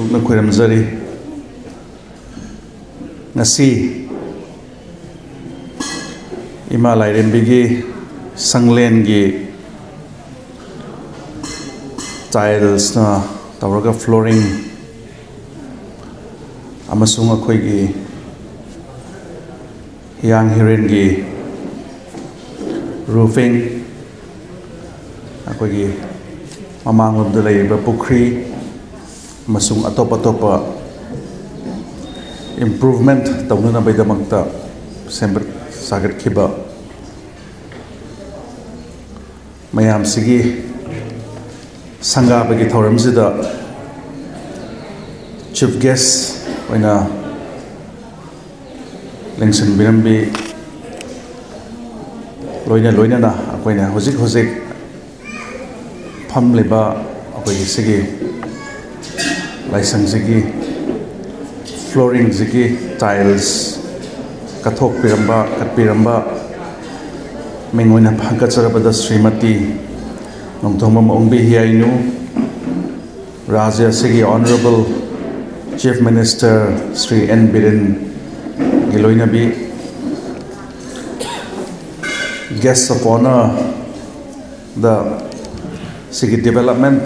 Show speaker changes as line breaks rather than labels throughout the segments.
ꯅꯣꯡꯊꯣꯛꯅ ꯈꯣꯏꯔꯝꯖꯔꯤ ꯉꯁꯤ ꯏꯃꯥ ꯂꯥꯏꯔꯦꯝꯕꯤꯒꯤ ꯁꯪꯂꯦꯟꯒꯤ ꯇꯥꯏꯜꯁꯅ ꯇꯧꯔꯒ ꯐ꯭ꯂooring ꯑꯃꯁꯨꯡ ꯑꯩꯈꯣꯏꯒꯤ ꯍꯤꯌꯥꯡ ꯍꯤꯔꯦꯟꯒꯤ roofing ꯑꯩꯈꯣꯏꯒꯤ ꯃꯃꯥꯡꯂꯣꯝꯗ ꯂꯩꯔꯤꯕ ꯄꯨꯈ꯭ꯔꯤ ꯑꯃꯁꯨꯡ ꯑꯇꯣꯞꯄ improvement ꯇꯧꯅꯅꯕꯒꯤꯗꯃꯛꯇ ꯁꯦꯝꯒꯠ ꯁꯥꯒꯠꯈꯤꯕ ꯃꯌꯥꯝꯁꯤꯒꯤ ꯁꯪꯒꯥꯕꯒꯤ ꯊꯧꯔꯝꯁꯤꯗ ꯆꯤꯐ ꯒꯦꯁ ꯑꯣꯏꯅ ꯂꯦꯡꯁꯤꯟꯕꯤꯔꯝꯕꯤ ꯂꯣꯏꯅꯅ ꯑꯩꯈꯣꯏꯅ ꯍꯧꯖꯤꯛ ꯐꯝꯂꯤꯕ ꯑꯩꯈꯣꯏꯒꯤ ꯁꯤꯒꯤ ꯂꯥꯏꯁꯪꯁꯤꯒꯤ ꯐ꯭ꯂooringꯁꯤꯒꯤ ꯇꯥꯏꯜꯁ ꯀꯠꯄꯤꯔꯝꯕ ꯃꯤꯡ ꯑꯣꯏꯅ ꯐꯝꯒꯠꯆꯔꯕꯗ ಶ್ರೀಮತಿ ꯅꯣꯡꯊꯣꯝꯕꯝ ꯑꯣꯡꯕꯤ ꯍꯤꯌꯥꯏꯅꯨ ꯔꯥꯖ꯭ಯ ꯑꯁꯤꯒꯤ Honorable Chief Minister Sri N. Biren ꯒꯤ ꯂꯣꯏꯅꯕꯤ Guests of Honor the sigi development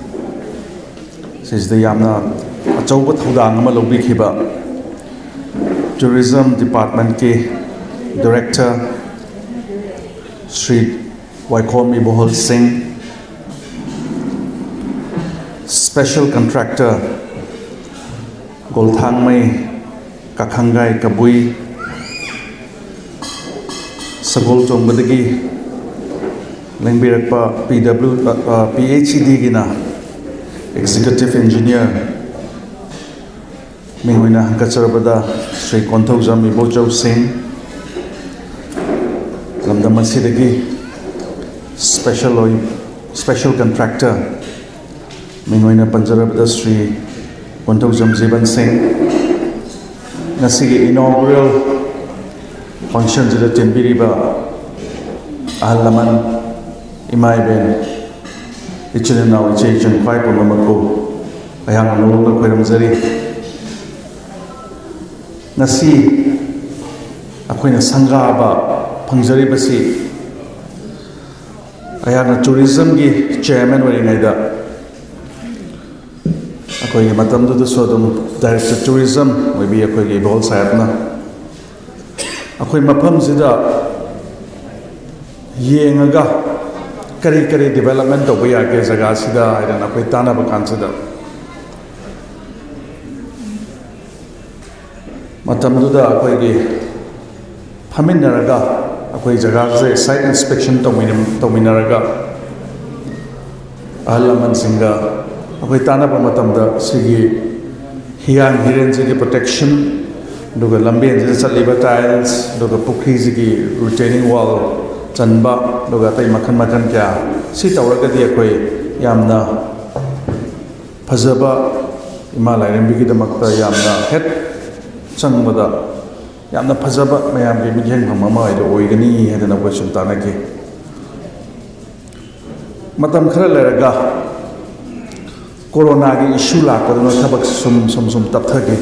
sisda yamna achauba thodang ama lobikhiba Tourism Department ki Director Sri Waikomi Bohol Singh, Special Contractor Golthangmai Kakhangai Kabui, Sagol Chongbadagi Lengbirakpa PhD gina Executive Engineer Mingwina Kacharabada Sri Konthokjam Ibochau Singh, Lamdamasidagi Special Contractor Mingwina Panjarabada Sri Konthokjam Jiban Singh. Nasigi inaugural function jida tenbiriba ahal laman imai ben ichine naw ichun kwai pumamako ayang nolungna khairamjari nasi akoina sangraba phangjari ayana tourism gi chairman oringaida akoi matamdu du sodum director tourism oibi akoi gi bol sayapna akoi mafam sida yengaga kari development toba yage jaga sida aidana akoi tanaba kansida matamdu da akoi gi phaminaraga akoi jaga se site inspection tominaraga ahalaman singa akoi tanaba matamda sigi hiyang hiren sigi protection duga lambian je chaliba tiles duga pukhi sigi retaining wall chanba duga tai makhan kya si tawraga di akoi yamna phajaba ima lairembi gi damakta yamna het changbada yamna phajaba mayam gi mijeng mama ai do oigani hedana ko sultana ki matam khara leraga corona gi issue la kaduna thabak sum tapthagi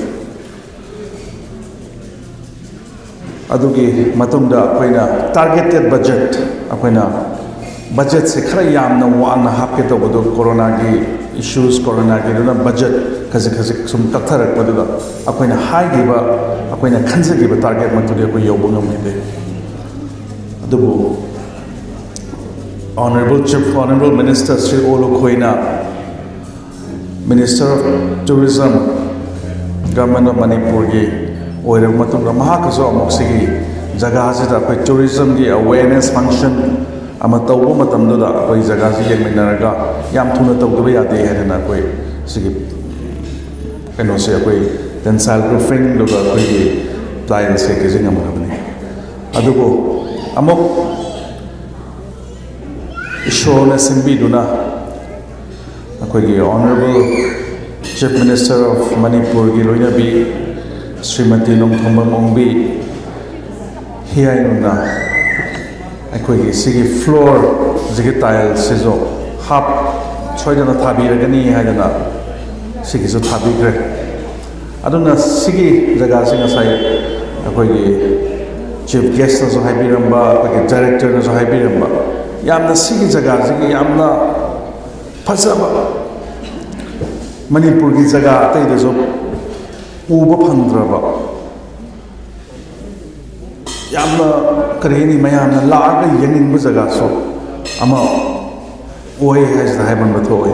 adugi matungda akoina targeted budget akoina budget se khara yamna wana hapke to bodo corona gi issues corona gi duna budget khazi sum taptharak bodo akoina high giba akoina khanse giba target matudi ko yobu ngamide adubu Honorable Minister Sri Olu Khoina, Minister of Tourism, Government of Manipur gi oirab matungda mahakaso amoksigi jaga sida koi tourism gi awareness function ama tawbo matamdu da koi jaga si yengminaraga yam thuna tawdaba yade hedana koi sigi kano se koi tensile proofing loga koi client se kizing amarabani adugo amok ishona simbiduna akoigi Honorable Chief Minister of Manipur gi loinabi Srimati Nongthombam Ongbi hiyainuna akoigi sigi floor jigi tile sizo hap choidana thabiragani haidana सिगिसु थाबिग्रे अदुना सिगी जगह से ngasai अखोगी chief guest नसु हाइबिरंबा अखोगी director नसु हाइबिरंबा यामना सिगी जगह सिगी यामना फजबा मणिपुर की जगह अतैदसु उबा फंद्रबा यामना करेनी मयामना लागा यंगिंग जगह सो अमा ओय हाइसदा हाइबन बथोय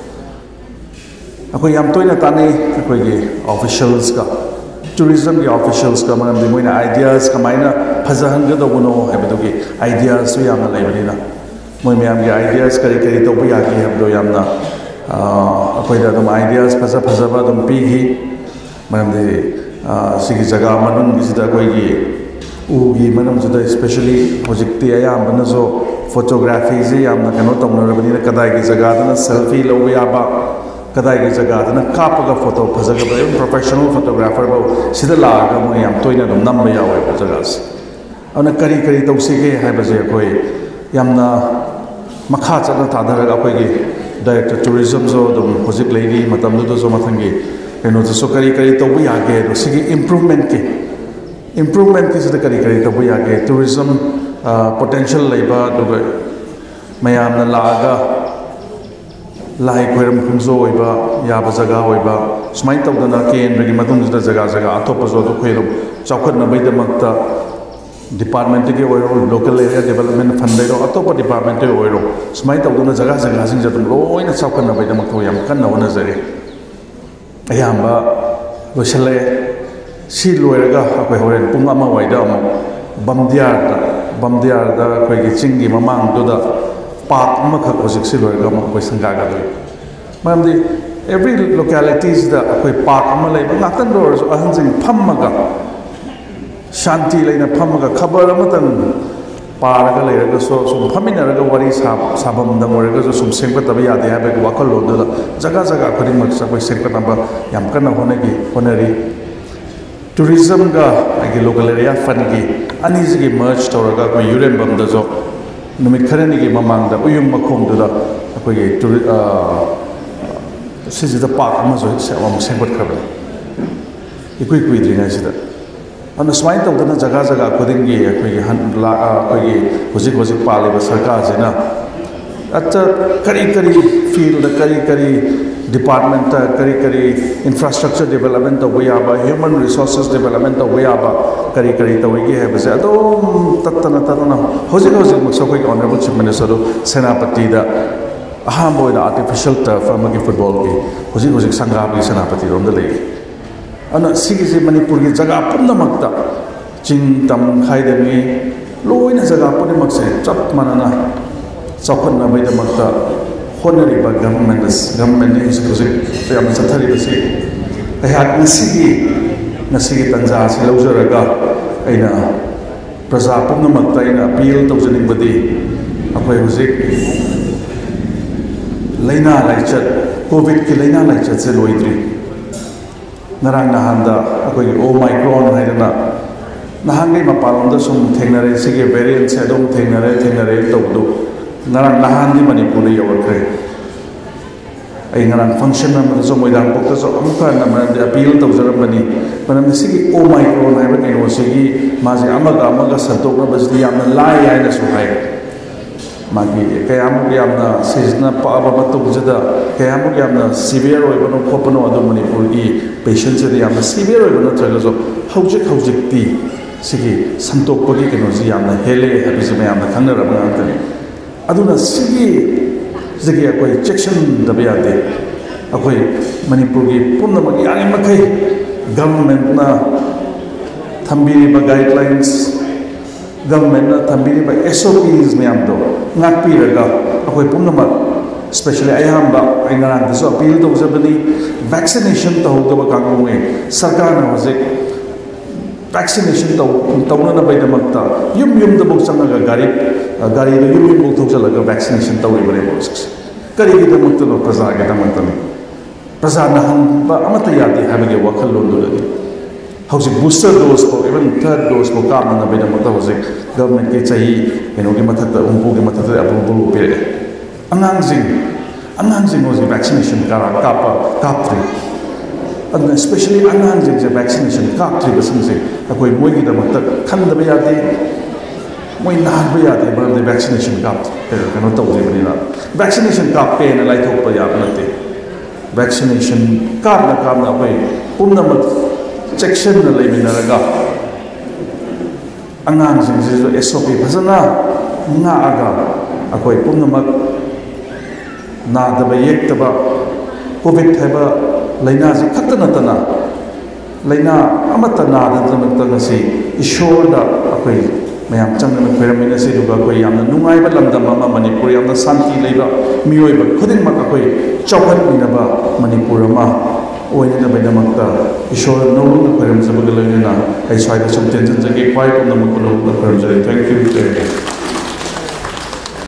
अखोई याम तोयना ताने अखोगी ऑफिशियल्स का टूरिज्म की ऑफिशियल्स का मरमदि मोइना आइडियाज कमाइना फजहंगदबनो हाइबदुगी आइडियाज सु यामना लेबनिना मोइ मयाम की आइडियाज करी करी तौबा यागी हाइबदो यामना अखोइदा दम आइडियाज फजा फजबा दम पीगी मरमदि सिगी जगह मनुन गिसिदा अखोगी उगी मनमजुदा स्पेशली होजिक्ति अयामबना जो फोटोग्राफी से यामना कनो तौनरबनिना कदाई की जगह सेल्फी लौबा याबा कदाई की जगह कापगा फोटो फजगब प्रोफेशनल फोटोग्राफर बो सिदा लागा मो याम तोइना दम नंबा यावे जगह से अना करी करी तौसिगे हाइबजे अखोई यामना मखा चना तादरगा अखोगी डायरेक्टर टूरिज्म जो दम होजिक लेरी मतमदो जो मथंगी कनो जो करी करी तौबा यागे दो सिगी इम्प्रूवमेंट की सिदा करी करी तौबा यागे टूरिज्म पोटेंशियल लेबा दुगा मयामना लागा लाई खोरम खुंजो होइबा याबा जगह होइबा सुमाइन तौदना केंद्र की मदुंगदा जगह जगह अतोप जो दो खोइरम चौखटनबैदमक्ता डिपार्टमेंट के ओइरो लोकल एरिया डेवलपमेंट फंड लेरो अतोप डिपार्टमेंट के ओइरो सुमाइन तौदना जगह जगह सिंग जदम लोइना चौखटनबैदमक्तो याम कन्ना होनजरे अयाम्बा लोसले सी लोइरगा अखोइ होरेन पुंग अमा वाइदा अमो बमदियारदा अखोइगी चिंगी ममांगदुदा पार्क अमखक होजिक सी लोइरगा अमो अखोइ संगागदोइ मरमदि एवरी लोकेलिटीज दा अखोइ पार्क अमा लेबा नातन दोरसो अहंजिंग फम्मगा शांति लेना फम्मगा खबर अमतन पारगा लेरगा सो सुम फमिनरगा वरी साबम दम ओरगा जो सुम सेंगतबा यादे हाबे वाखल लोदला जगह जगह खरिमक सबै सेंगतबा याम कन्ना होनरी टूरिज्म का आगे लोकल एरिया फंड की अनीज की मर्ज तौरगा कोई यूरेन बम दजो नुमित खरनी की ममांग दा उयुम मखोम दुदा कोई टूरि सिजिदा पार्क म जो सेवम सेंगत खबल इकुइ कुइ द्रिना सिदा अन स्माइन तौदना जगह जगह खुदिंगी कोई हन ला कोई होजिक पालेबा सरकार जेना अच्छा करी फील्ड करी डिपार्टमेंट करी इंफ्रास्ट्रक्चर डेवलपमेंट तब याबा ह्यूमन रिसोर्सेस डेवलपमेंट तब याबा करी तौगे है तत्तना हजिक मक्सोई ऑनरेबल चीफ मिनिस्टर सेनापति अहम आर्टिफिशियल टर्फ की फुटबॉल की हजिक संगाबी सेनापति रोम से मणिपुर की जगह पुनमक्ता चिंग तम खाइदमी लोइना जगह पुनमक से चप मानना चौखटनबैदमक्ता होनरीबा गवर्नमेंट हजिक चथरीबसे अहगी तंजा से लौजरगा अना प्रजा पुनमक्ता अपील तौजनिंबदी अखोई हजिक लैना लाइचत कोविड की लैना लाइचत से लोइद्री नारांग नहांदा अखोई ओमाइक्रॉन हाइदना नहांगै मपालोंदा सुम थेंगनरे सिगे वेरिएंट से अदुम थेंगनरे तौदो नारांग नहांदी मणिपुर यौरख्रे आई नारांग फंक्शन जो मोइदांग पोक्ता जो अमुका नमरदे अपील तौजरबनी मनम सिगी ओमाइक्रॉन हाइबा कैनो सिगी माजे अमगा संतोकनबसदी यामना लाई हाइना सु हाइ मागी कयामुक यामना सिजना पाबा मतुजदा कयामुक यामना सिवियर ओइबनो खोपनो अदु मणिपुर की पेशेंट से यामना सिवियर ओइबनो नत्रगा जो हौजिक सिगी संतोकपगी कैनो जी यामना हेले हबिसे यामना खंगरबा ngantani aduna sigi जगह अखोई चेक्शन दब यादे अखोई मणिपुर की पुनमक यानी मखै गवर्नमेंट ना थंबीरिबा गाइडलाइंस गवर्नमेंट ना थंबीरिबा SOPs मैम दो नाकपीरगा अखोई पुनमक स्पेशली अयाम्बा अइनारांदसो अपील तौजबनी वैक्सीनेशन तौदबा कांगुए सरकार ना हजिक वैक्सीनेशन तौनबैदमक्ता युम दबक चंगा गाड़ी युम थौजलगा वैक्सीनेशन तौरिबने करीगिदमक्तनो प्रजागिदमक्तनो प्रजा नहंबा अमत यादे हाबगे वखल्लोंदुदि हौजिक बूस्टर डोज को इवन थर्ड डोज को कामनबैदमक्ता हौजिक गवर्नमेंट की चाही एनोगी मथक्ता उंपुगी मथक्ता अप्रूवल पिरे अंगांजिंग हौजिक वैक्सीनेशन काप्री ꯑꯗꯨꯅ ꯁ꯭ꯄꯦꯁꯤꯌꯦꯜꯂꯤ ꯑꯉꯥꯡꯁꯤꯡꯁꯦ ꯚꯦꯛꯁꯤꯅꯦꯁꯟ ꯀꯥꯞꯇ꯭ꯔꯤꯕꯁꯤꯡꯁꯦ ꯑꯩꯈꯣꯏ ꯃꯣꯏꯒꯤꯗꯃꯛꯇ ꯈꯟꯗꯕ ꯌꯥꯗꯦ, ꯃꯣꯏ ꯅꯥꯍꯟꯕ ꯌꯥꯗꯦ, ꯃꯔꯝꯗꯤ ꯚꯦꯛꯁꯤꯅꯦꯁꯟ ꯀꯩꯅꯣ ꯇꯧꯗ꯭ꯔꯤꯕꯅꯤꯅ. ꯚꯦꯛꯁꯤꯅꯦꯁꯟ ꯀꯥꯞꯄꯦꯅ ꯂꯥꯏꯊꯣꯛꯄ ꯌꯥꯕ ꯅꯠꯇꯦ. ꯚꯦꯛꯁꯤꯅꯦꯁꯟ ꯀꯥꯞꯅ ꯑꯩꯈꯣꯏ ꯄꯨꯝꯅꯃꯛ ꯆꯦꯛꯁꯤꯟꯅ ꯂꯩꯃꯤꯟꯅꯔꯒ ꯑꯉꯥꯡꯁꯤꯡꯁꯤꯁꯨ SOP ꯐꯖꯅ ꯉꯥꯛꯑꯒ ꯑꯩꯈꯣꯏ ꯄꯨꯝꯅꯃꯛ ꯅꯥꯗꯕ ꯌꯦꯛꯇꯕ ꯀꯣꯚꯤꯗ ꯍꯥꯏꯕ ꯂꯥꯏꯅꯥꯁꯤ ꯈꯛꯇ ꯅꯠꯇꯅ ꯂꯥꯏꯅꯥ ꯑꯃꯠꯇ ꯅꯥꯗꯅꯃꯛꯇ ꯉꯁꯤ ꯏꯁꯣꯔꯗ ꯑꯩꯈꯣꯏ ꯃꯌꯥꯝ ꯆꯪꯗꯅ ꯈꯣꯏꯔꯝꯃꯤꯟꯅꯁꯤ. ꯑꯗꯨꯒ ꯑꯩꯈꯣꯏ ꯌꯥꯝꯅ ꯅꯨꯡꯉꯥꯏꯕ ꯂꯝꯗꯝ ꯑꯃ ꯃꯅꯤꯄꯨꯔ, ꯌꯥꯝꯅ ꯁꯥꯟꯇꯤ ꯂꯩꯕ ꯃꯤꯑꯣꯏꯕ ꯈꯨꯗꯤꯡꯃꯛ ꯑꯩꯈꯣꯏ ꯆꯥꯎꯈꯠꯃꯤꯟꯅꯕ ꯃꯅꯤꯄꯨꯔ ꯑꯃ ꯑꯣꯏꯅꯅꯕꯒꯤꯗꯃꯛꯇ ꯏꯁꯣꯔ ꯅꯧꯅ ꯈꯣꯏꯔꯝꯖꯕꯒ ꯂꯣꯏꯅꯅ ꯑꯩ ꯁ꯭ꯋꯥꯏꯗ ꯁꯨꯝ ꯇꯦꯟꯁꯤꯟꯖꯒꯦ. ꯈ꯭ꯋꯥꯏ ꯄꯨꯝꯅꯃꯛꯄꯨ ꯅꯧꯅ ꯈꯣꯏꯔꯝꯖꯔꯤ. Thank you.